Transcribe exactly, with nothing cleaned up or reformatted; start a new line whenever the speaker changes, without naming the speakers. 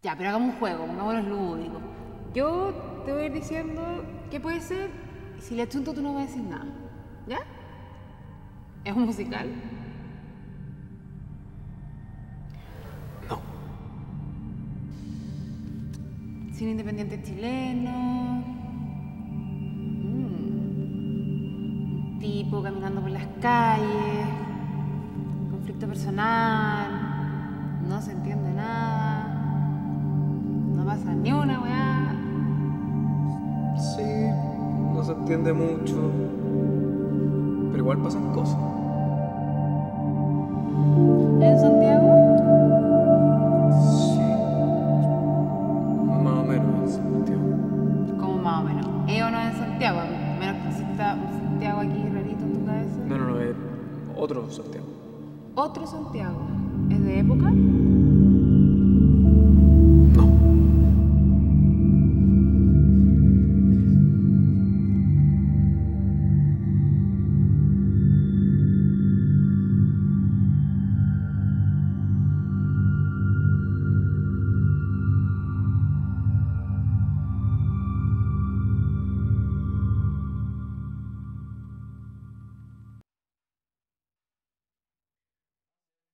Ya, pero hagamos un juego, pongámonos lúdicos. Yo te voy a ir diciendo qué puede ser y si le achunto tú no vas a decir nada. ¿Ya? ¿Es un musical?
No.
¿Cine independiente chileno? Mm. Un tipo caminando por las calles, conflicto personal, no se entiende nada, no pasa ni una weá.
Sí, no se entiende mucho, pero igual pasan cosas.
¿En Santiago?
Sí, más o menos en Santiago.
¿Cómo más o menos? ¿Eh o no en Santiago? A menos que exista un Santiago aquí rarito en tu cabeza.
No, no, no, es otro Santiago.
Otro Santiago. ¿Es de época?